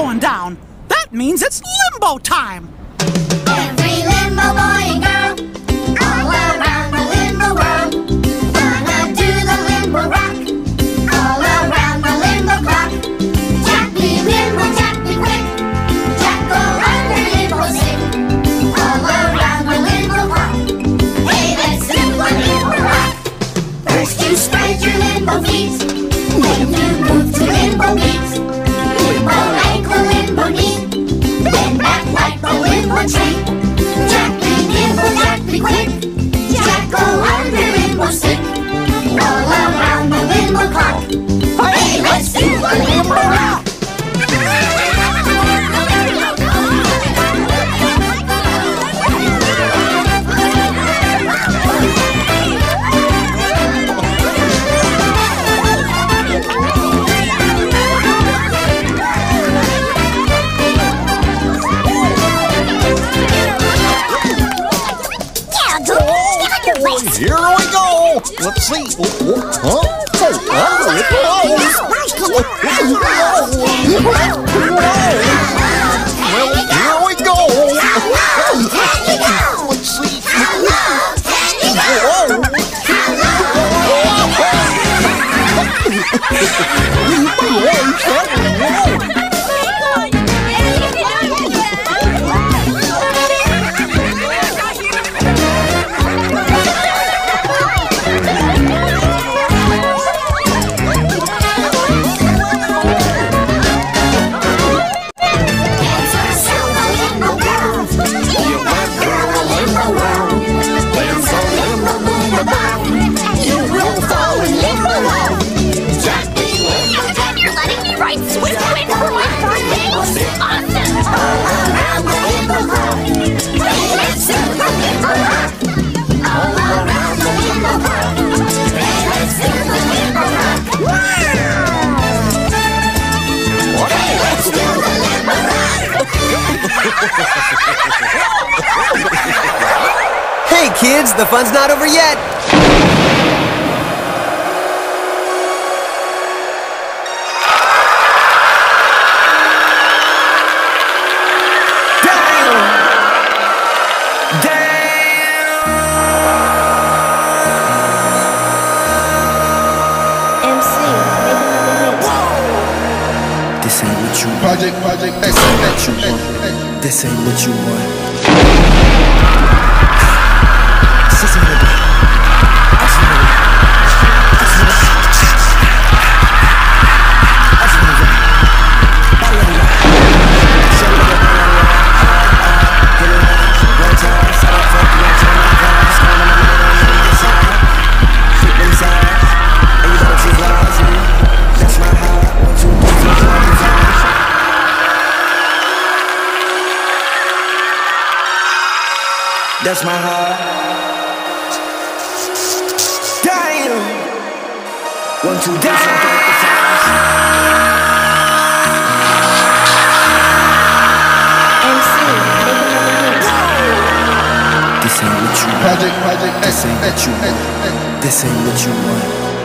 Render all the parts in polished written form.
going down. That means it's Limbo time. Every Limbo boy and girl, all around the Limbo world, gonna do the Limbo rock, all around the Limbo clock. Jack be limbo, Jack be quick, Jack go under Limbo sick, all around the Limbo clock. Hey, let's do the Limbo rock. First you spread your Limbo feet, then you move to Limbo beat. Limbo ankle, Limbo knee, then back like the Limbo tree. Jack be nimble, Jack be quick, Jack go under Limbo stick, roll around the Limbo clock. Hey, let's do the Limbo rock. Here we go! Let's see. Huh? Well, here we go! Let's see. Hey kids, the fun's not over yet! Project, This ain't what you want. That's my heart. Damn. 1, 2, 3, 4, 5, 6. This ain't what you want. Project, This ain't what you want. This ain't what you want.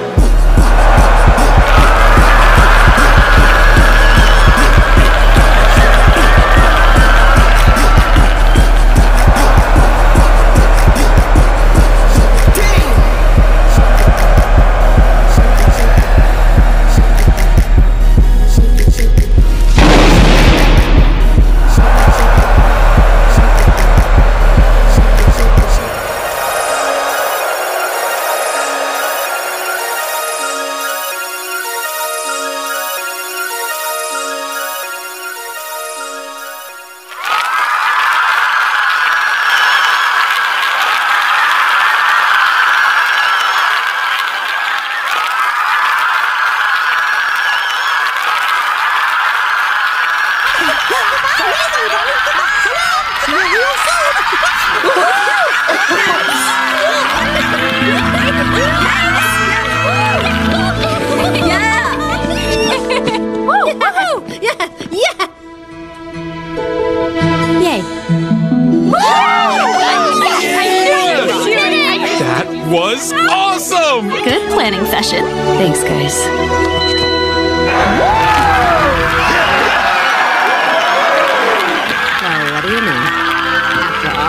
Was awesome! Good planning session. Thanks, guys.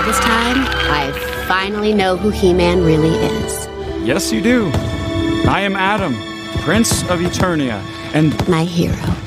this time, I finally know who He-Man really is. Yes, you do. I am Adam, Prince of Eternia, and My hero.